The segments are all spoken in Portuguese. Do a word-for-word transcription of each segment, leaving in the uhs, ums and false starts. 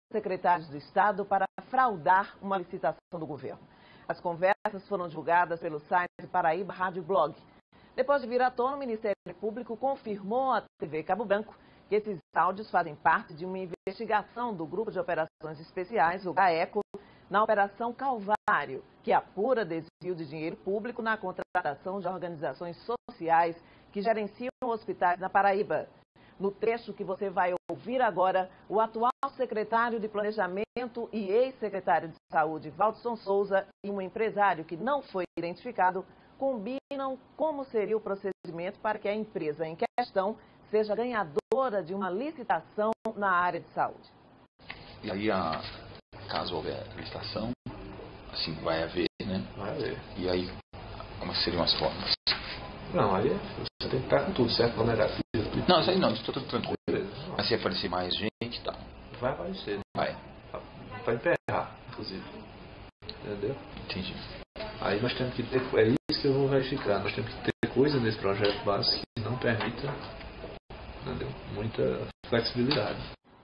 secretários do Estado para fraudar uma licitação do governo. As conversas foram divulgadas pelo site Paraíba Rádio Blog. Depois de vir à tona, o Ministério Público confirmou à T V Cabo Branco que esses áudios fazem parte de uma investigação do Grupo de Operações Especiais, o GAECO, na Operação Calvário, que apura desvio de dinheiro público na contratação de organizações sociais que gerenciam hospitais na Paraíba. No trecho que você vai ouvir agora, o atual secretário de Planejamento e ex-secretário de Saúde, Valdson Souza, e um empresário que não foi identificado, combinam como seria o procedimento para que a empresa em questão seja ganhadora de uma licitação na área de saúde. E aí, a, caso houver licitação, assim, vai haver, né? Vai haver. E aí, como seriam as formas? Não, aí você tem que estar com tudo certo, não negativo. Não, isso aí não, estou tranquilo. Mas se aparecer mais gente e tal. Vai aparecer. Vai. Para emperrar, inclusive. Entendeu? Entendi. Aí nós temos que ter, é isso que eu vou verificar, nós temos que ter coisa nesse projeto básico que não permita, entendeu? Muita flexibilidade.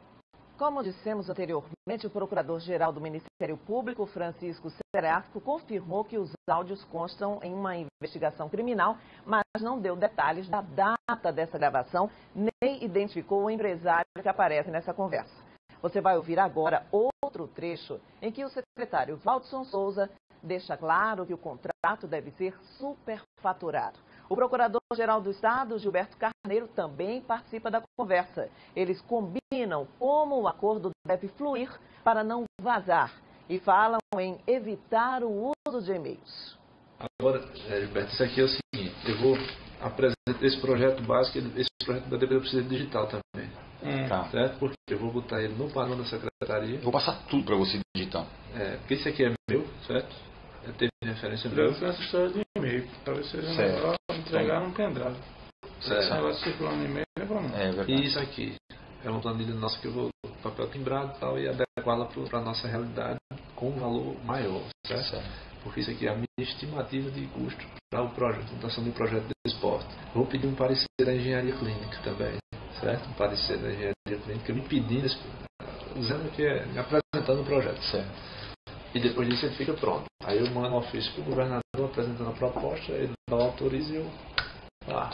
Como dissemos anteriormente, o Procurador-Geral do Ministério Público, Francisco Serafco, confirmou que os áudios constam em uma investigação criminal, mas não deu detalhes da data dessa gravação, nem identificou o empresário que aparece nessa conversa. Você vai ouvir agora outro trecho em que o secretário Valdson Souza deixa claro que o contrato deve ser superfaturado. O Procurador-Geral do Estado, Gilberto Carneiro, também participa da conversa. Eles combinam como o acordo deve fluir para não vazar e falam em evitar o uso de e-mails. Agora, Gilberto, isso aqui é o seguinte, eu vou apresentar esse projeto básico, esse projeto vai depender do precisa digital também. Hum. Tá. Certo? Porque eu vou botar ele no padrão da secretaria. Eu vou passar tudo para você digitar. É, porque esse aqui é meu, certo? Eu tenho referência meu. Eu tenho essa história de e-mail. Talvez seja melhor entregar num pendrive. Esse negócio circulando no e-mail é bom. É verdade. E isso aqui é uma planilha nossa que eu vou papel timbrado e tal e adequá-la para a nossa realidade com um valor maior, certo? certo? Porque isso aqui é a minha estimativa de custo para o projeto, implantação do projeto de esporte. Vou pedir um parecer da engenharia clínica também, certo? Um parecer da engenharia clínica me pedindo, dizendo que é, me apresentando o projeto, certo? E depois disso ele fica pronto. Aí eu mando um ofício para o governador apresentando a proposta, ele autoriza e eu... Ah,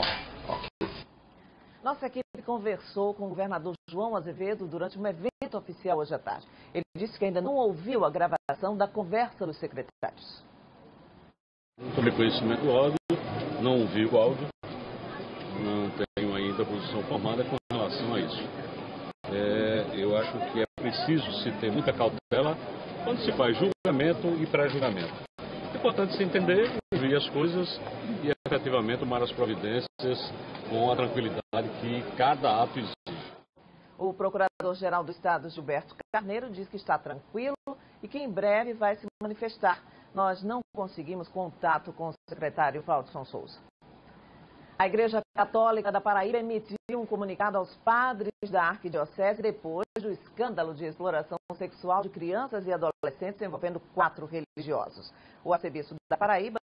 ó, ó. Nossa equipe conversou com o governador João Azevedo durante um evento oficial hoje à tarde. Ele disse que ainda não ouviu a gravação da conversa dos secretários. Não tomei conhecimento do áudio, não ouvi o áudio, não tenho ainda posição formada com relação a isso. É, eu acho que é preciso se ter muita cautela quando se faz julgamento e pré-julgamento. É importante se entender, ouvir as coisas e efetivamente tomar as providências com a tranquilidade que cada ato exige. O Procurador-Geral do Estado, Gilberto Carneiro, diz que está tranquilo e que em breve vai se manifestar. Nós não conseguimos contato com o secretário Valdson Souza. A Igreja Católica da Paraíba emitiu um comunicado aos padres da Arquidiocese depois do escândalo de exploração sexual de crianças e adolescentes envolvendo quatro religiosos. O arcebispo da Paraíba